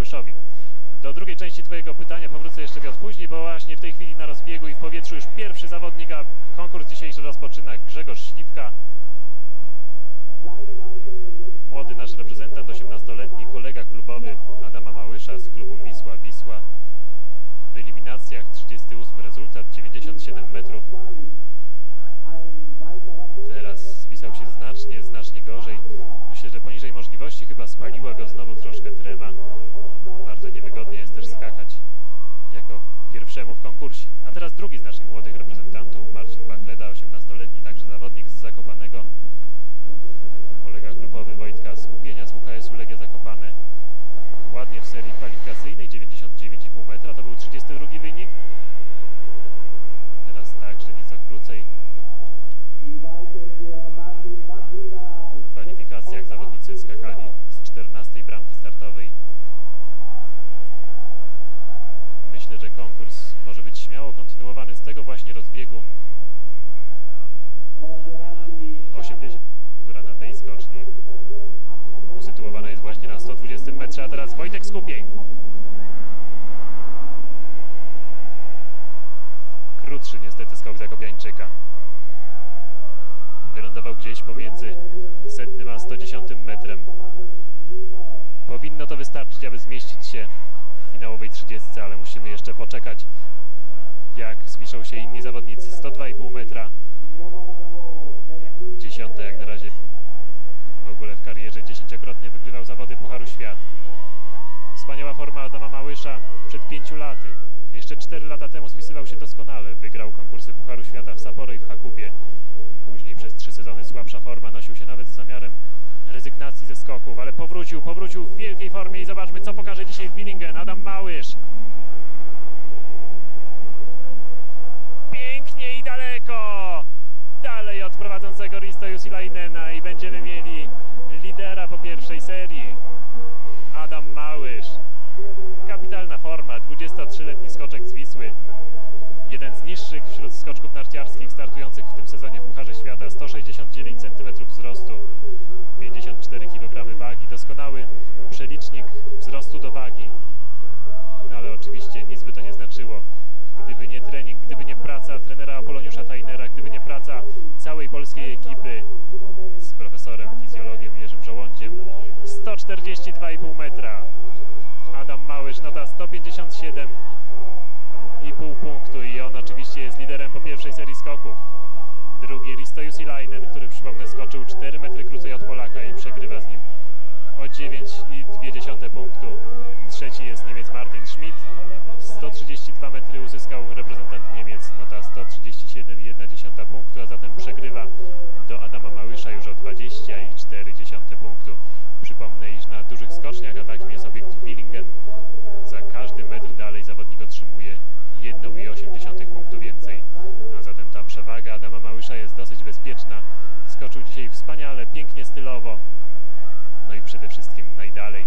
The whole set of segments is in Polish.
Małyszowi. Do drugiej części twojego pytania powrócę jeszcze wiot później, bo właśnie w tej chwili na rozbiegu i w powietrzu już pierwszy zawodnik, a konkurs dzisiejszy rozpoczyna Grzegorz Śliwka. Młody nasz reprezentant, 18-letni kolega klubowy Adama Małysza z klubu Wisła. W eliminacjach 38 rezultat, 97 metrów. Teraz spisał się znacznie gorzej. Myślę, że poniżej możliwości, chyba spaliła go znowu troszkę trema. Bardzo niewygodnie jest też skakać jako pierwszemu w konkursie. A teraz drugi z naszych młodych reprezentantów, Marcin Bachleda, 18-letni, także zawodnik z Zakopanego. Kolega klubowy Wojtka z Kupienia z WKS-u Legia Zakopane. Ładnie w serii kwalifikacyjnej, 99,5 metra, to był 32 wynik. Teraz także nieco krócej. W kwalifikacjach zawodnicy skakali z 14 bramki startowej. Myślę, że konkurs może być śmiało kontynuowany z tego właśnie rozbiegu. 80, która na tej skoczni usytuowana jest właśnie na 120 metrze, a teraz Wojtek Skupień. Krótszy niestety skok Zakopiańczyka. Wylądował gdzieś pomiędzy 100 a 110 metrem. Powinno to wystarczyć, aby zmieścić się w finałowej 30, ale musimy jeszcze poczekać, jak spiszą się inni zawodnicy. 102,5 metra. 10. jak na razie w ogóle w karierze. 10-krotnie wygrywał zawody Pucharu Świata. Wspaniała forma Adama Małysza przed 5 laty. Jeszcze 4 lata temu spisywał się doskonale. Wygrał konkursy Pucharu Świata w Sapporo i w Hakubie. Później przez 3 sezony słabsza forma. Nosił się nawet z zamiarem rezygnacji ze skoków, ale powrócił w wielkiej formie i zobaczmy, co pokaże dzisiaj w Billingen Adam Małysz. Pięknie i daleko! Dalej od prowadzącego Risto Jusilainena i będziemy mieli lidera po pierwszej serii. Adam Małysz. Kapitalna forma, 23-letni skoczek z Wisły. Jeden z niższych wśród skoczków narciarskich startujących w tym sezonie w Pucharze Świata. 169 cm wzrostu, 54 kg wagi. Doskonały przelicznik wzrostu do wagi. No ale oczywiście nic by to nie znaczyło, gdyby nie trening, gdyby nie praca trenera Apoloniusza Tajnera, gdyby nie praca całej polskiej ekipy z profesorem fizjologiem Jerzym Żołądziem. 142,5 metra. Adam Małysz, nota 157,5 punktu i on oczywiście jest liderem po pierwszej serii skoków. Drugi Risto Jusilainen, który przypomnę skoczył 4 metry krócej od Polaka i przegrywa z nim o 9,2 punktu. Trzeci jest Niemiec Martin Schmidt. 132 metry uzyskał reprezentant Niemiec, nota 137,1 punktu, a zatem przegrywa do Adama Małysza już o 20,4 punktu. Przypomnę, iż na dużych skoczniach, a takim jest obiekt Billingen, za każdy metr dalej zawodnik otrzymuje 1,8 punktu więcej. A zatem ta przewaga Adama Małysza jest dosyć bezpieczna. Skoczył dzisiaj wspaniale, pięknie stylowo. No i przede wszystkim najdalej.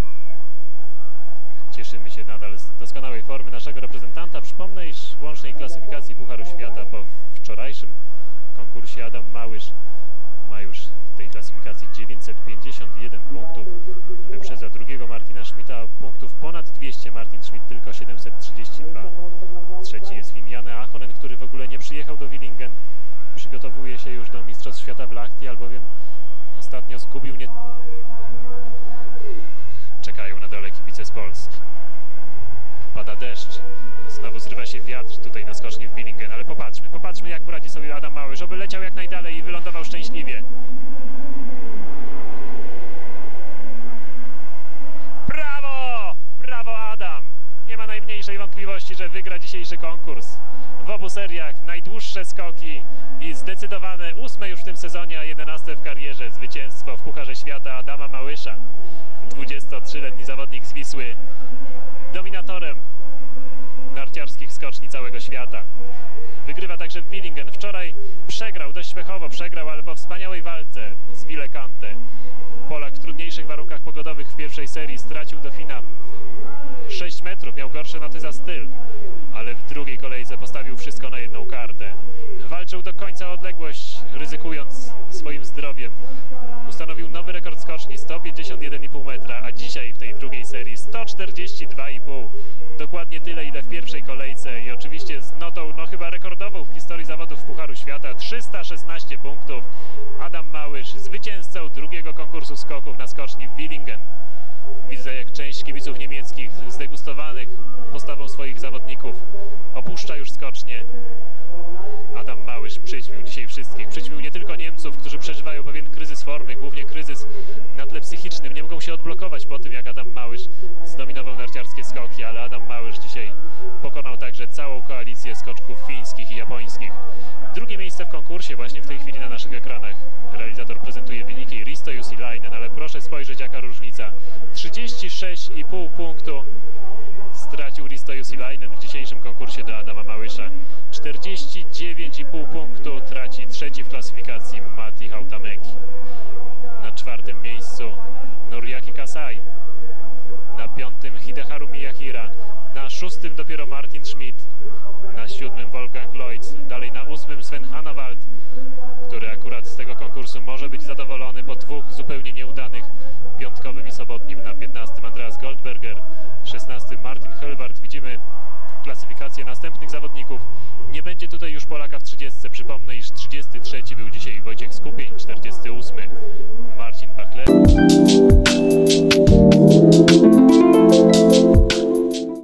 Cieszymy się nadal z doskonałej formy naszego reprezentanta. Przypomnę, iż w łącznej klasyfikacji Pucharu Świata po wczorajszym konkursie Adam Małysz ma już w tej klasyfikacji 951 punktów. Wyprzedza drugiego Martina Schmidta o punktów ponad 200. Martin Schmidt tylko 732. Trzeci jest Finn Janne Ahonen, który w ogóle nie przyjechał do Billingen. Przygotowuje się już do Mistrzostw Świata w Lahti, albowiem ostatnio zgubił nie... Czekają na dole kibice z Polski. Pada deszcz. Znowu zrywa się wiatr tutaj na skoczni w Billingen, ale popatrzmy jak poradzi sobie Adam Małysz, żeby leciał jak najdalej i wylądował szczęśliwie. Brawo! Brawo Adam! Nie ma najmniejszej wątpliwości, że wygra dzisiejszy konkurs. W obu seriach najdłuższe skoki i zdecydowane 8. już w tym sezonie, a 11. w karierze zwycięstwo w Pucharze Świata Adama Małysza. 23-letni zawodnik z Wisły dominatorem narciarskich skoczni całego świata. Wygrywa także w Villingen. Wczoraj przegrał, dość pechowo przegrał, ale po wspaniałej walce z Villecante. Polak w trudniejszych warunkach pogodowych w pierwszej serii stracił do Fina 6 metrów, miał gorsze noty za styl, ale w drugiej kolejce postawił wszystko na jedną kartę. Walczył do końca odległość, ryzykując swoim zdrowiem. Ustanowił nowy rekord skoczni, 151,5 metra, a dzisiaj w tej drugiej serii 142,5. Dokładnie tyle, ile w pierwszej kolejce i oczywiście z notą, no chyba rekordową w historii zawodów Pucharu Świata, 316 punktów. Adam Małysz, zwycięzcą drugiego konkursu skoków na skoczni w Villingen. Widzę, jak część kibiców niemieckich zdegustowanych postawą swoich zawodników opuszcza już skocznie. Adam Małysz przyćmił dzisiaj wszystkich. Przyćmił nie tylko Niemców, którzy przeżywają pewien kryzys formy, głównie kryzys na tle psychicznym. Nie mogą się odblokować po tym, jak Adam Małysz zdominował narciarskie skoki, ale Adam Małysz dzisiaj pokonał także całą koalicję skoczków fińskich i japońskich. Drugie miejsce w konkursie właśnie w tej chwili na naszych ekranach. Realizator prezentuje wyniki Risto Jussilainen, ale proszę spojrzeć, jaka różnica. 36,5 punktu stracił Risto Jussilainen w dzisiejszym konkursie do Adama Małysza. 49,5 punktu traci trzeci w klasyfikacji Matti Hautamäki. Na czwartym miejscu Noriaki Kasai. Na piątym Hideharu Miyahira. Na szóstym dopiero Martin Schmidt. Na siódmym Wolfgang Loitz. Dalej na ósmym Sven Hannawald, który akurat z tego konkursu może być zadowolony po dwóch zupełnie nieudanych, piątkowym i sobotnim. Na 15 Andreas Goldberger, 16 Martin Höllwarth. Widzimy klasyfikację następnych zawodników. Nie będzie tutaj już Polaka w 30. Przypomnę, iż 33 był dzisiaj Wojciech Skupień, 48 Marcin Pachler.